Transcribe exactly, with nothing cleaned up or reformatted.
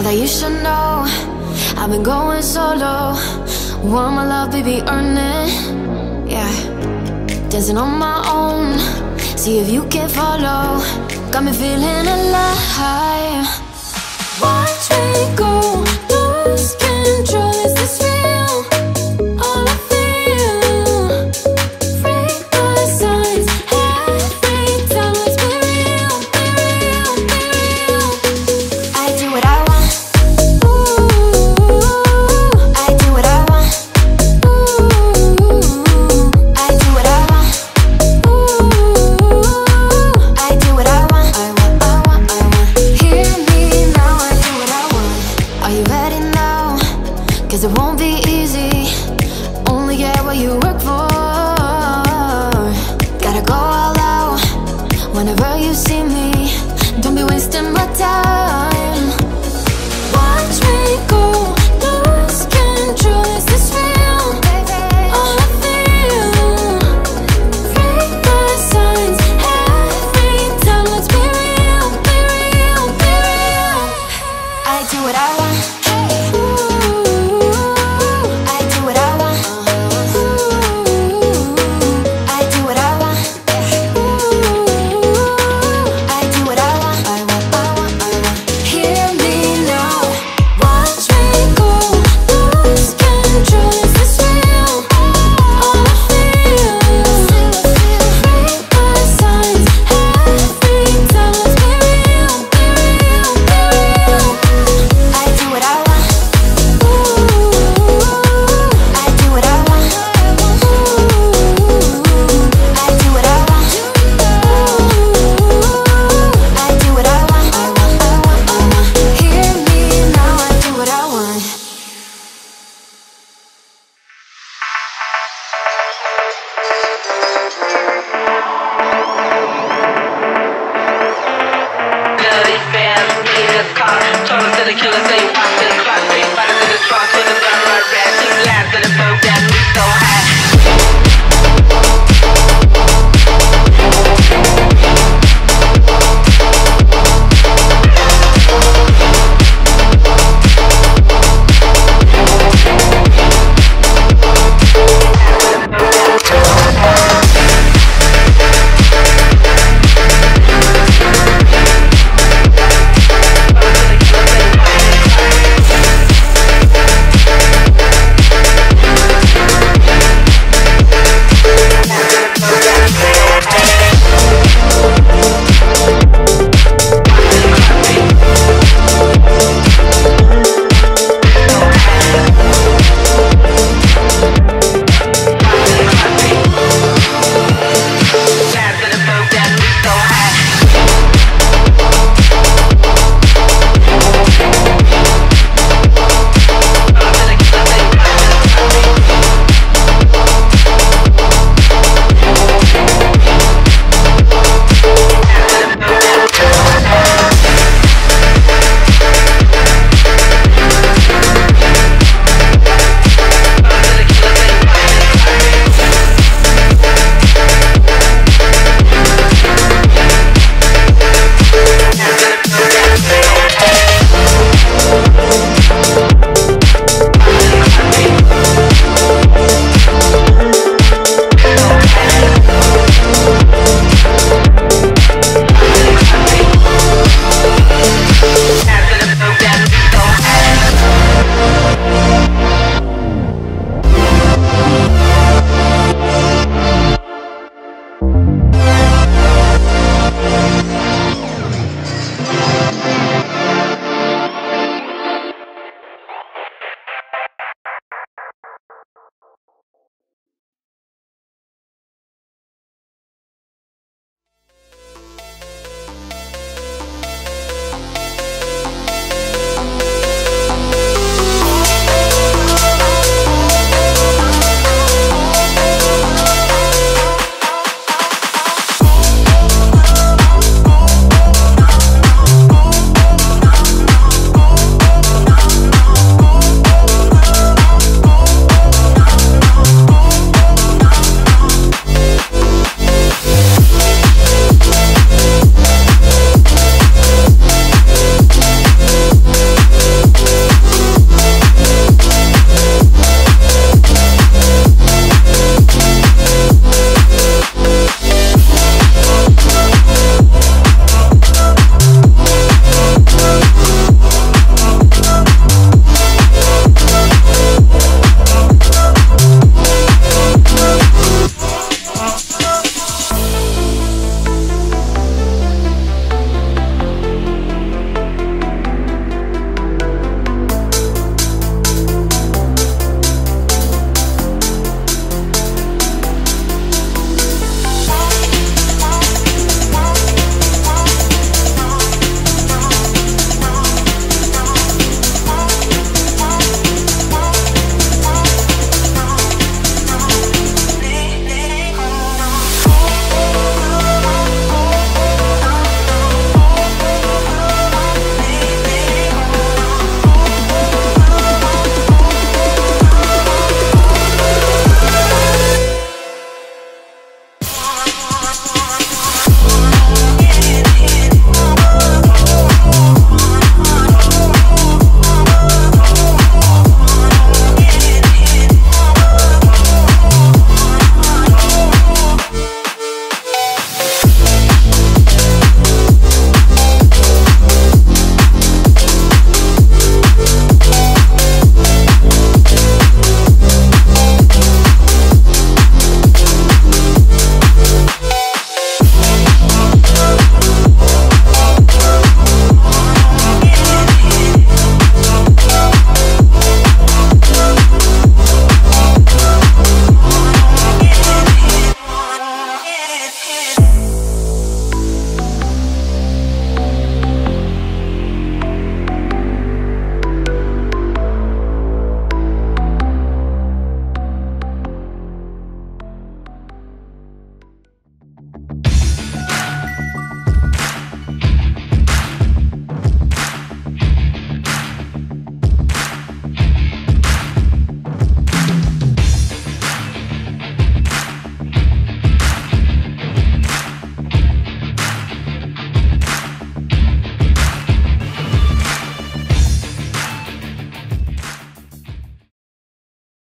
Thought that you should know I've been going solo. Want my love, baby, earn it. Yeah, dancing on my own. See if you can follow. Got me feeling alive. Watch me go, lose control. Is this real? All I feel. Free my signs. Every time let's be real, be real, be real. I do what I want. Ooh, I do what I want. Ooh, I do what I want. Ooh, I do what I want. I want, I want, I want. Hear me now, I do what I want. Are you ready now? Cause it won't be easy. Only get what you work for. Gotta go all out whenever you see me. Don't be wasting my time.